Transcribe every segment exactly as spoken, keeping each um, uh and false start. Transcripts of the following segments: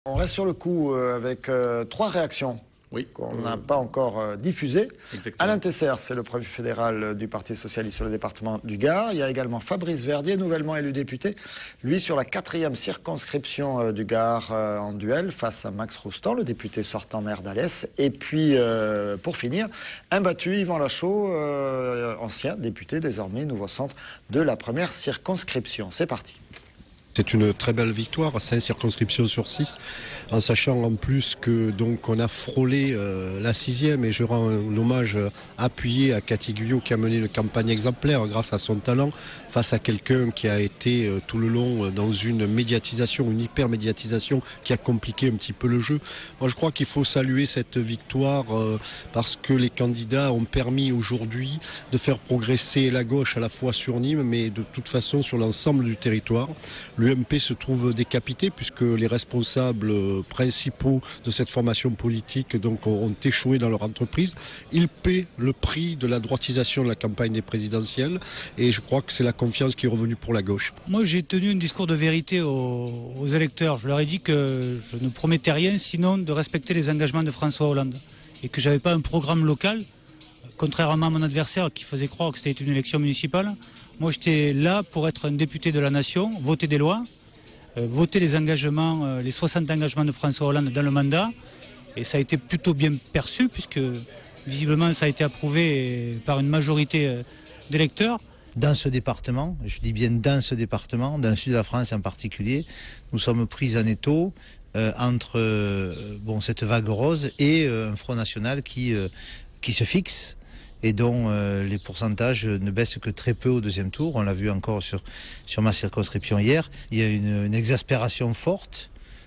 On reste sur le coup euh, avec euh, trois réactions oui. qu'on n'a pas encore euh, diffusées. Exactement. Alain Tesser, c'est le premier fédéral du Parti socialiste sur le département du Gard. Il y a également Fabrice Verdier, nouvellement élu député, lui sur la quatrième circonscription euh, du Gard euh, en duel face à Max Roustan, le député sortant maire d'Alès. Et puis, euh, pour finir, imbattu Yvan Lachaud, euh, ancien député, désormais nouveau centre de la première circonscription. C'est parti. C'est une très belle victoire, cinq circonscriptions sur six, en sachant en plus que donc on a frôlé euh, la sixième, et je rends un hommage appuyé à Cathy Guyot qui a mené une campagne exemplaire grâce à son talent face à quelqu'un qui a été euh, tout le long euh, dans une médiatisation, une hyper-médiatisation qui a compliqué un petit peu le jeu. Moi je crois qu'il faut saluer cette victoire euh, parce que les candidats ont permis aujourd'hui de faire progresser la gauche à la fois sur Nîmes mais de toute façon sur l'ensemble du territoire. L'U M P se trouve décapité puisque les responsables principaux de cette formation politique donc, ont échoué dans leur entreprise. Ils paient le prix de la droitisation de la campagne des présidentielles et je crois que c'est la confiance qui est revenue pour la gauche. Moi j'ai tenu un discours de vérité aux, aux électeurs. Je leur ai dit que je ne promettais rien sinon de respecter les engagements de François Hollande et que je n'avais pas un programme local, contrairement à mon adversaire qui faisait croire que c'était une élection municipale. Moi, j'étais là pour être un député de la nation, voter des lois, euh, voter les engagements, euh, les soixante engagements de François Hollande dans le mandat. Et ça a été plutôt bien perçu, puisque visiblement, ça a été approuvé par une majorité euh, d'électeurs. Dans ce département, je dis bien dans ce département, dans le sud de la France en particulier, nous sommes pris en étau euh, entre euh, bon, cette vague rose et euh, un Front National qui, euh, qui se fixe, et dont euh, les pourcentages ne baissent que très peu au deuxième tour. On l'a vu encore sur, sur ma circonscription hier. Il y a une, une exaspération forte,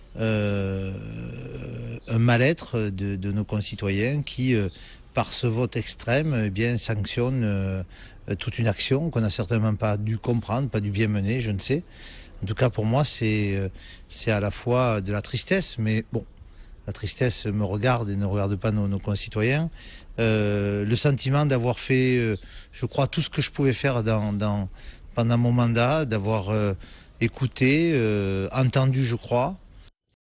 euh, un mal-être de, de nos concitoyens qui, euh, par ce vote extrême, eh bien, sanctionnent euh, toute une action qu'on n'a certainement pas dû comprendre, pas dû bien mener, je ne sais. En tout cas, pour moi, c'est, euh, c'est à la fois de la tristesse, mais bon, la tristesse me regarde et ne regarde pas nos, nos concitoyens. Euh, le sentiment d'avoir fait, euh, je crois, tout ce que je pouvais faire dans, dans, pendant mon mandat, d'avoir euh, écouté, euh, entendu, je crois,